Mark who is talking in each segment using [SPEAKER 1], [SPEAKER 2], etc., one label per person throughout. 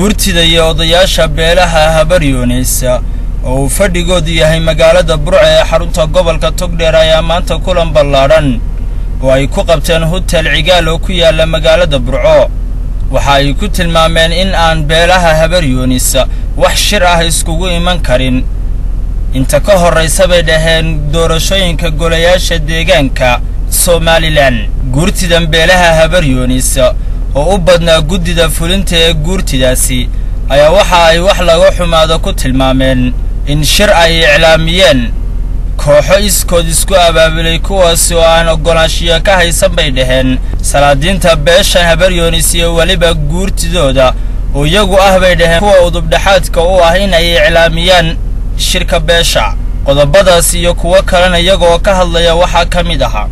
[SPEAKER 1] guurtida iyo odayaasha beelaha Habaryoonis oo fadhigoodu yahay magaalada Burco ee xarunta gobolka Togdheer ayaa maanta kulan ballaaran oo ay ku qabteen hotel Cigaal oo ku yaala magaalada Burco waxa ay ku tilmaameen in aan beelaha Habaryoonis wax shir ah iskugu iman karin inta ka horeysa bay dhaheen doorashooyinka golayaasha deegaanka Somaliland guurtidan beelaha Habaryoonis oo u badnaa guddida fulinta ee guurtidaasi ayaa waxa ay wax laga xumaado ku tilmaameen in shir ay iclaamiyeen kooxo iskood isku abaabulay kuwaas oo aan ogolaanshiyo ka haysan bay dhaheen salaadiinta beesha Habaryoonis iyo waliba guurtidooda oo iyagu ah bay dhaheen kuwa udub dhaxaadka u ah in ay iclaamiyaan shirka beesha qodobadaas iyo kuwa kalena iyagoo ka hadlaya waxa ka mid ah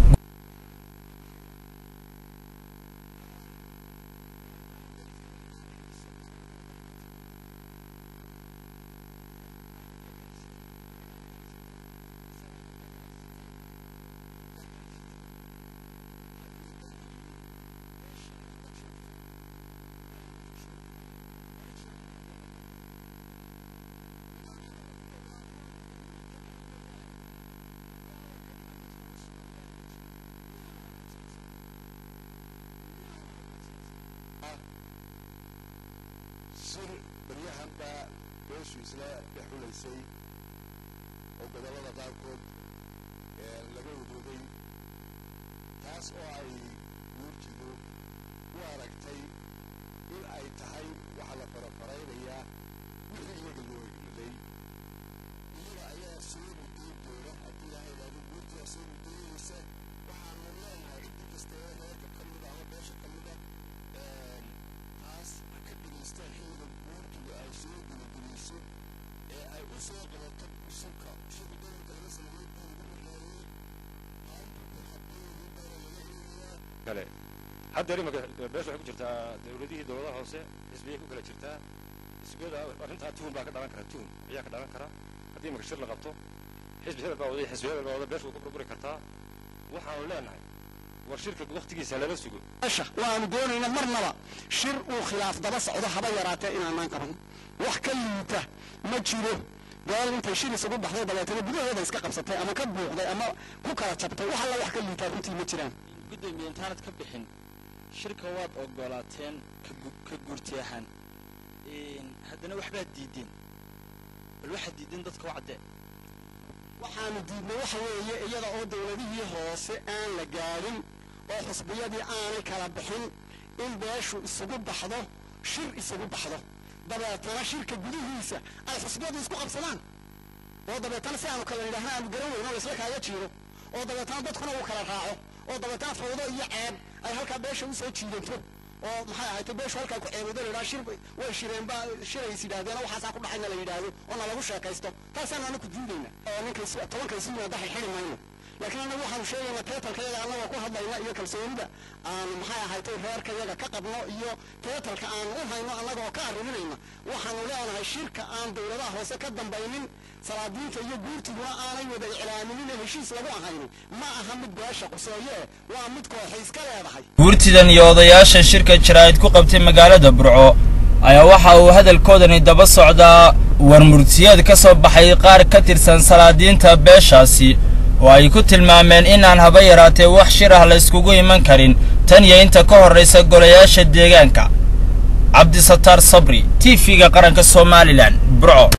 [SPEAKER 2] بريهم با بيش ويسلا بحوليسي أو بدلنا قاركود لقوا ودودي تاس أو أي نورتلو واركتي إن أي تهاي وحلا فرفرين هي وحلا يقلوا يقلي إلا أي سوي مدير دولة أديها إلى نورتي أسوي مدير وسا وعملنا عدة استوى كمدة أو بيش كمدة تاس أكبر يستاهل
[SPEAKER 3] kale hadda rimaga beesha ku jirta dawladihii dawladaha hoose xisbiye ku kala jirta isbada arinta tuun baa ka dhalan kara tuun ayaa ka dhalan kara hadii magashir la qabto xisbiga baa wada xisbiga baa wada beesha ku burburi kartaa waxaan leenahay war shirka waqtigiisa laga sugo
[SPEAKER 4] waan doonayna marnaba shir uu khilaaf daba socdo haba yaraatee inaan qaban wax ka liita ma jiro gaar inta shir isugu baxday dabeetana gudahooda iska qabsatay ama ka buuqday ama ku kala jabtay waxa la wax ka liita runtii ma jiraan
[SPEAKER 1] gudoomiye intaanad ka bixin shirka waad ogolaateen ka guurtiyahan haddana waxba diideen bal waxa diideen dadka wacde
[SPEAKER 4] waxaanu diidnay waxa weeye iyada oo dawladihii hoose aan la gaarin oo xisbiyadii aanay kala bixin in beeshu isugu baxdo shir isugu baxdo dabeetana shirka gudihiisa ay xisbiyadu isku qabsadaan oo dabeetana si aanu kala yidhaahna aanu garan weyno isla kaaga jiiro oo dabeetana dadkuna uu kala raaco oo dabeetana fawdo iyo ceeb ay halkaa beesha u soo jiidanto oo maxay ahayd beeshu halkaa ku ceeboodo la shir way shireen baa shirays yidhaahdeen waxaasaa ku dhacayna la yidhaahdo oo lagu sheekaysto taasaan aanu ku diidayna ninkaas tobankaasi waa daxay xiri mayno laakiin anagu waxaanu sheegaynaa teetalkayaga annaga ku hadlayna iyo kalsoonida aanu maxay ahayd reerkayaga ka qabno iyo teetalka aanu u hayno annaga oo ka arriminayna waxaanu leenahay shirka aan dawladaha hoose ka dambaynin salaadiinta iyo guurtiduna aanay wada iclaaminin heshiis lagu ahayn ma aha mid beesha quseeye waa mid kooxay iska leedahay
[SPEAKER 1] guurtidan iyo odayaasha shirka jiraayid ku qabtay magaalada Burco ayaa waxa uu hadalkoodani daba socdaa warmurtiyeed ka soo baxay qaar ka tirsan salaadiinta beeshaasi oo ay ku tilmaameen in aan haba yaraatee wax shir ah la iskugu iman karin tan iyo inta ka horeysa golayaasha deegaanka Cabdi Sattar Sabri TV-ga qaranka Somaliland Burco.